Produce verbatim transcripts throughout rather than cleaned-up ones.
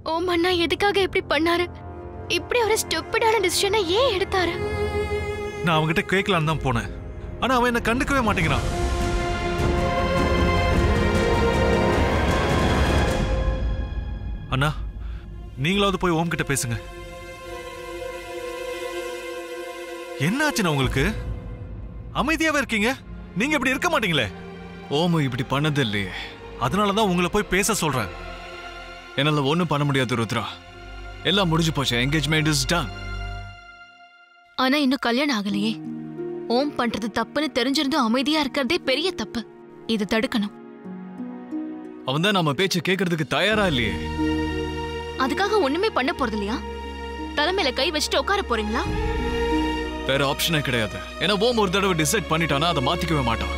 ஓம் அண்ணா எதுக்காக இப்படி பண்ணாரு? இப்படி ஒரு ஸ்டூபிடான டிசிஷனை ஏன் எடுத்தாரு? நான் அவன்கிட்ட கேட்கலான்னு தான் போனேன். ஆனா அவன் என்ன கண்டுக்கவே மாட்டேங்கிறான். அண்ணா, நீங்களாவது போய் ஓம் கிட்ட பேசுங்க. என்னாச்சுன்னா உங்களுக்கு? அமைதியாவே இருக்கீங்க. நீங்க இப்படி இருக்க மாட்டீங்களே. ஓமு இப்படி பண்ணது இல்லையே. அதனாலதான் உங்களை போய் பேச சொல்றேன். என்னால ஒண்ணும் பண்ண முடியாது ருத்ரா. எல்லாம் முடிஞ்சு போச்சு. Engagement is done. ஆனா இன்னும் கல்யாணம் ஆகலையே. ஓம் பண்றது தப்புன்னு தெரிஞ்சிருந்தும் அமைதியா இருக்கிறதே பெரிய தப்பு. இதை தடுக்கணும். அவன் தான் நம்ம பேச்ச கேட்கறதுக்கு தயாரா இல்லையே. அதுக்காக ஒண்ணுமே பண்ண போறது இல்லையா? தலைமையில கை வச்சுட்டு உட்கார போறீங்களா? வேற ஆப்ஷனே கிடையாது. ஏன்னா ஓம் ஒரு தடவை டிசைட் பண்ணிட்டானா அதை மாத்திக்கவே மாட்டான்.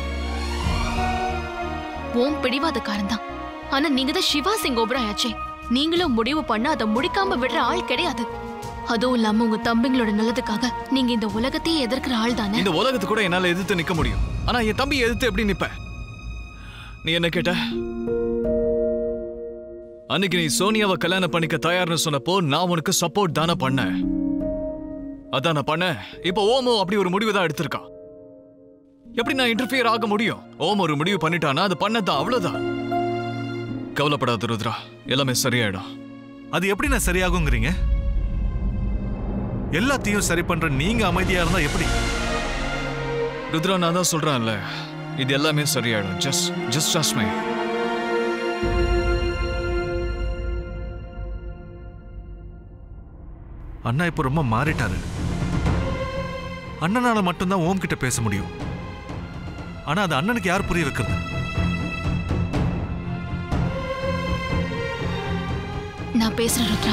ஓம் பிடிவாதக்காரன் தான். ஆனா நீங்க தான் சிவா சிங் ஓபராய் ஆச்சே. நீங்களும் முடிவு பண்ண அதை முடிக்காம விடுற ஆள் கிடையாது. அதுவும் இல்லாம உங்க தம்பிங்களோட நல்லதுக்காக நீங்க இந்த உலகத்தையே எதிர்க்கிற ஆள் தானே. இந்த உலகத்து கூட என்னால எதிர்த்து நிக்க முடியும். ஆனா என் தம்பி எதிர்த்து எப்படி நிப்ப? நீ என்ன கேட்ட? அன்னைக்கு நீ சோனியாவை கல்யாணம் பண்ணிக்க தயார்னு சொன்னப்போ நான் உனக்கு சப்போர்ட் தானே பண்ண. அதான் நான் பண்ண. இப்ப ஓமோ அப்படி ஒரு முடிவு தான் எடுத்திருக்கான். எப்படி நான் இன்டர்ஃபியர் ஆக முடியும்? ஓம் ஒரு முடிவு பண்ணிட்டானா அது பண்ணதான், அவ்வளவுதான். கவலைப்படாத ருத்ரா, எல்லாமே சரியாயிடும். அது எப்படி நான் சரியாகுங்கிறீங்க? எல்லாத்தையும் சரி பண்ற நீங்க அமைதியா இருந்தா எப்படி? ருத்ரா, நான் தான் சொல்றேன்ல, இது எல்லாமே சரியாயிடும். Just just trust me. அண்ணா இப்ப ரொம்ப மாறிட்டாரு. அண்ணனால மட்டும்தான் ஓம் கிட்ட பேச முடியும். ஆனா அது அண்ணனுக்கு யார் புரிய வைக்கிறது? நான் பேசுறேன் ருத்ரா.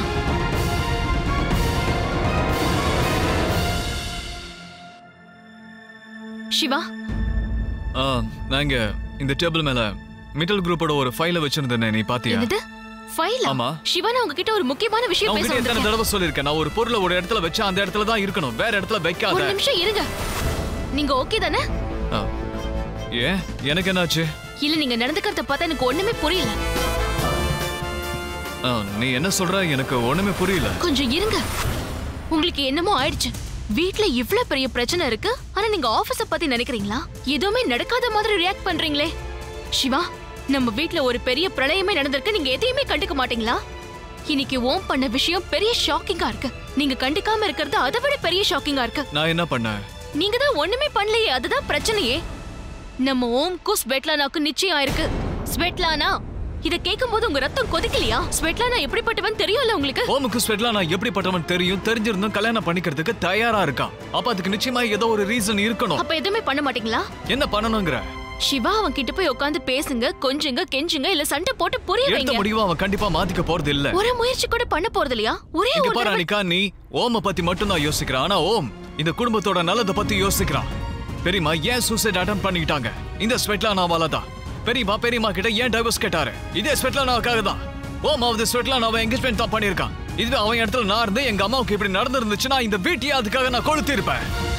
சிவா, நாங்க இந்த டேபிள் மேல மிட்டல் குரூப்போட ஒரு ஃபைல வச்சிருந்தேனே, நீ பாத்தியா? என்னது ஃபைல்? ஆமா. சிவா, நான் உங்ககிட்ட ஒரு முக்கியமான விஷயம் பேச வந்திருக்கேன். எத்தனை தடவை சொல்லிருக்கேன், நான் ஒரு பொருளை ஒரு இடத்துல வச்சா அந்த இடத்துல தான் இருக்கணும், வேற இடத்துல வைக்காத. ஒரு நிமிஷம் இருங்க. நீங்க ஓகே தானே? ஏன், எனக்கு என்னாச்சு? இல்ல, நீங்க நடந்துக்கிறத பார்த்தா எனக்கு ஒண்ணுமே புரியல. நீ என்ன சொல்ற? எனக்கு ஒண்ணுமே புரியல. கொஞ்சம் இருங்க. உங்களுக்கு என்னமோ ஆயிடுச்சு. வீட்ல இவ்ளோ பெரிய பிரச்சனை இருக்கு, ஆனா நீங்க ஆபீஸ பத்தி நினைக்கிறீங்களா? எதுவுமே நடக்காத மாதிரி ரியாக்ட் பண்றீங்களே. சிவா, நம்ம வீட்ல ஒரு பெரிய பிரளயமே நடந்திருக்கு, நீங்க எதையுமே கண்டுக்க மாட்டீங்களா? இன்னைக்கு ஓம் பண்ண விஷயம் பெரிய ஷாக்கிங்கா இருக்கு. நீங்க கண்டுக்காம இருக்கிறது அதை விட பெரிய ஷாக்கிங்கா இருக்கு. நான் என்ன பண்ணேன்? நீங்க தான் ஒண்ணுமே பண்ணலையே, அதுதான் பிரச்சனையே. நம்ம ஓம்க்கு ஸ்வெட்லானாக்கு நிச்சயம் ஆயிருக்கு. ஸ்வெட்லானா, இத கேட்கும்போது உங்க ரத்தம் கொதிக்கலையா? ஸ்வெட்லானா எப்படிப்பட்டவன் தெரியும்ல உங்களுக்கு? ஓமுக்கு ஸ்வெட்லானா எப்படிப்பட்டவன் தெரியும். தெரிஞ்சிருந்தும் கல்யாணம் பண்ணிக்கிறதுக்கு தயாரா இருக்கான். அப்ப அதுக்கு நிச்சயமா ஏதோ ஒரு ரீசன் இருக்கணும். அப்ப எதுவுமே பண்ண மாட்டீங்களா? என்ன பண்ணணும்ங்கற? சிவா, அவன் கிட்ட போய் உட்கார்ந்து பேசுங்க, கொஞ்சங்க, கெஞ்சுங்க, இல்ல சண்டை போட்டு புரிய வைங்க. எடுத்த முடிவு அவன் கண்டிப்பா மாத்திக்க போறது இல்ல. ஒரு முயற்சி கூட பண்ண போறது இல்லையா? ஒரே ஒரு பாரு அனிகா, நீ ஓம பத்தி மட்டும் தான் யோசிக்கிறான். ஆனா ஓம் இந்த குடும்பத்தோட நல்லத பத்தி யோசிக்கிறான். பெரியமா ஏன் சூசைட் அட்டெம்ப்ட் பண்ணிட்டாங்க? இந்த ஸ்வெட்லானாவால தான். பெரியமா பெரியமா கிட்ட ஏன் டைவர்ஸ் கேட்டாரு? இதே ஸ்வெட்லானாவுக்காக தான். ஓம் அவன் ஸ்வெட்லானாவை என்கேஜ்மெண்ட் தான் பண்ணிருக்கான். இதுவே அவன் இடத்துல நான் இருந்து எங்க அம்மாவுக்கு இப்படி நடந்துருந்துச்சுன்னா இந்த வீட்டையே அதுக்காக நான் கொளுத்திருப்பேன்.